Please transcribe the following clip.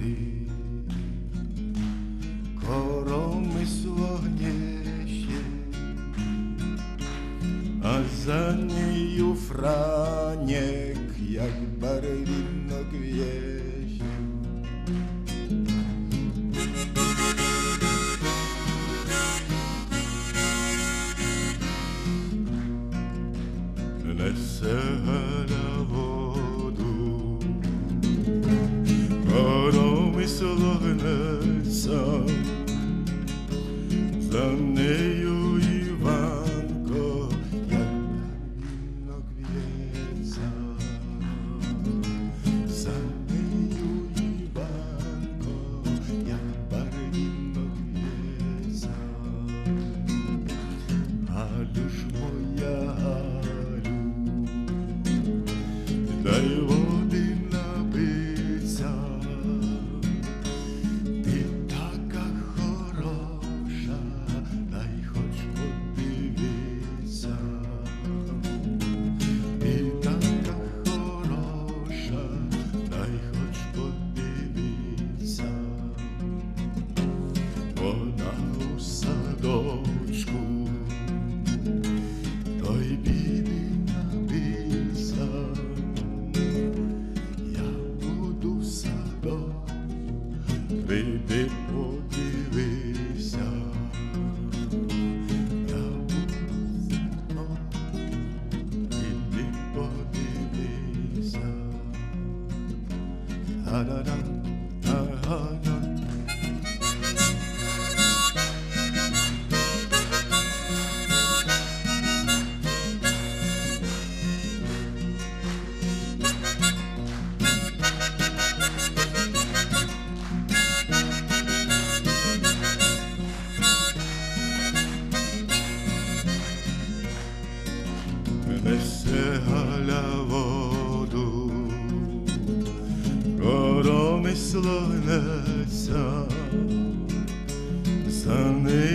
води, коромисло гнеще, а за нею Франек, як барвінок в'єще. Несе Галя воду, коромисло гнеться, за нею Іванко, як барвінок в'ється. За нею Іванко, як барвінок в'ється. Галю ж моя, дай води напиться, ти така хороша, дай хоч подивися. Ти така хороша, дай хоч подивися. Вона у садочку, той біди напився. Прийди подивися, я буду, прийди подивися. Та-да-дам, та-да-дам. Несе Галя воду, коромисло гнеться, за нею